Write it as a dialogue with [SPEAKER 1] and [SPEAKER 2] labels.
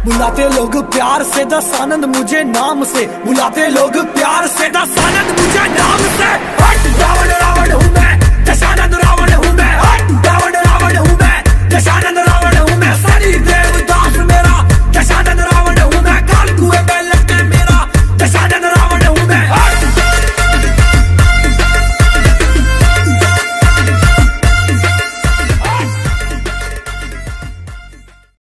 [SPEAKER 1] बुलाते लोग प्यार से दस आनंद मुझे नाम से, बुलाते लोग प्यार से दस आनंद मुझे नाम से।